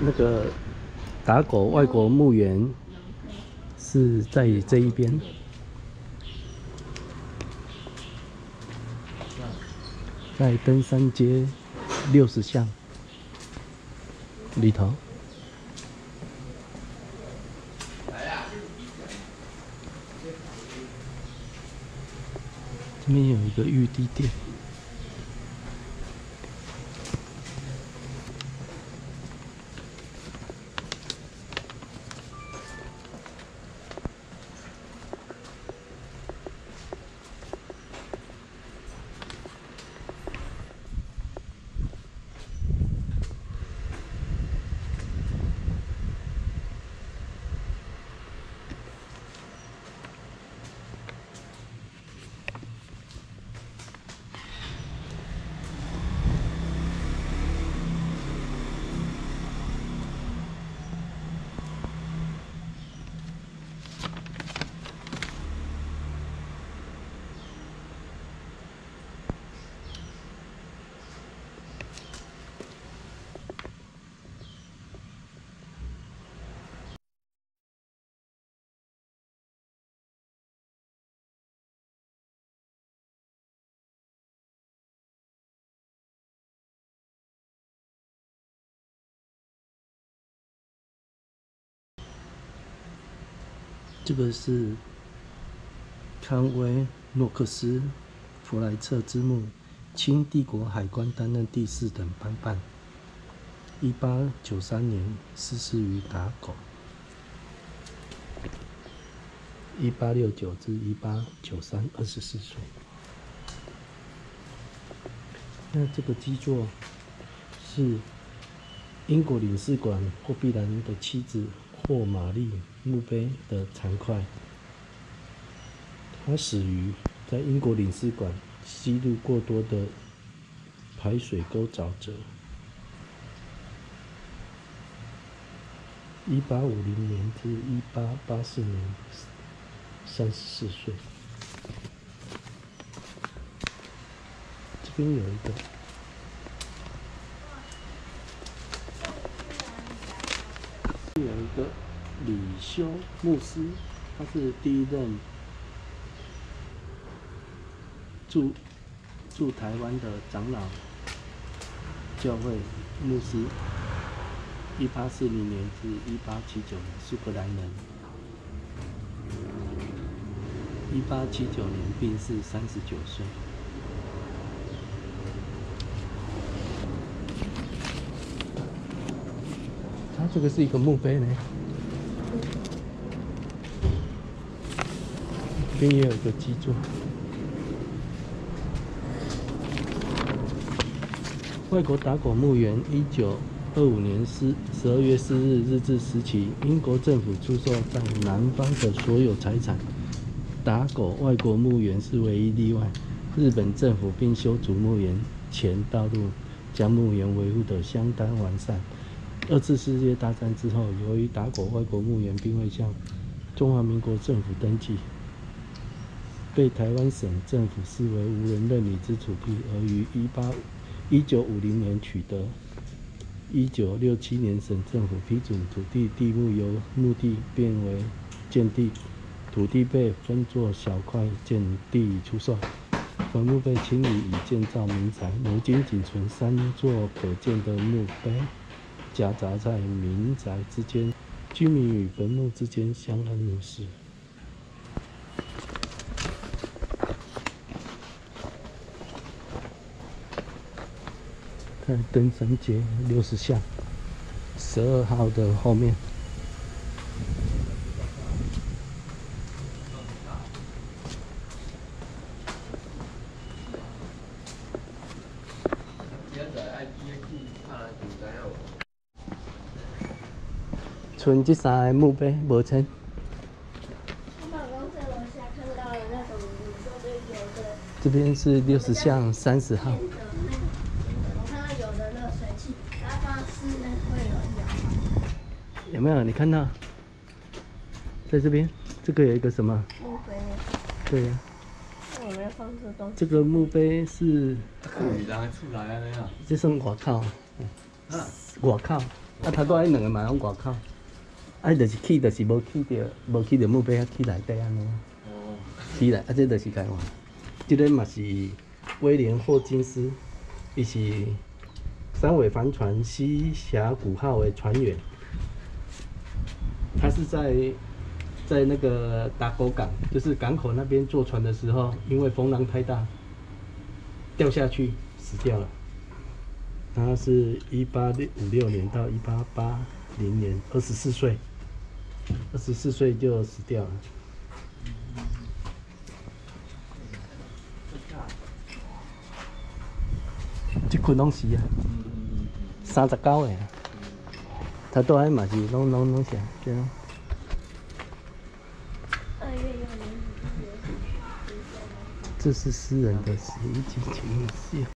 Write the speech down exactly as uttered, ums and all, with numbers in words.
那个打狗外国墓园是在这一边，在登山街六十巷里头。这边有一个玉帝殿。这个是康威诺克斯弗莱彻之墓，清帝国海关担任第四等班办。一八九三年逝世于打狗。一八六九至一八九三，二十四岁。那这个基座是英国领事馆霍必兰的妻子霍玛丽墓碑的残块。他死于在英国领事馆吸入过多的排水沟沼泽。一八五零年至一八八四年，三十四岁。这边有一个。有一个李修牧师，他是第一任驻驻台湾的长老教会牧师，一八四零年至一八七九年，苏格兰人。一八七九年病逝，三十九岁。它这个是一个墓碑呢，这边也有一个基座。外国打狗墓园，一九二五年十十二月四日日治时期，英国政府出售在南方的所有财产，打狗外国墓园是唯一例外。日本政府并修筑墓园前道路，将墓园维护得相当完善。二次世界大战之后，由于打狗外国墓园并未向中华民国政府登记，被台湾省政府视为无人认领之土地，而于一九五零年取得。一九六七年省政府批准土地地目由墓地变为建地，土地被分作小块建地出售，坟墓被清理以建造民宅。如今仅存三座可见的墓碑，夹杂在民宅之间，居民与坟墓之间相安无事。在登山街六十巷十二号的后面。剩这三个墓碑无签。这边是六十巷三十号。有没有？你看到？在这边，这个有一个什么？墓碑。对呀、啊。我没有放这东西。这个墓碑是。这算外口。嗯。外口。 啊，头拄仔两个嘛拢外口，啊，就是起，就是无起着，无起着墓碑，啊起内底安尼。哦。起来，啊，这就是台湾。这个嘛是威廉霍金斯，伊是三尾帆船西峡谷号的船员。他是在在那个打狗港，就是港口那边坐船的时候，因为风浪太大，掉下去死掉了。他是一八五六年到一八八零年，二十四岁，二十四岁就死掉了。这群拢是啊，三十九个啊，他都还嘛是拢拢拢是这样。这是诗人的十一集情绪。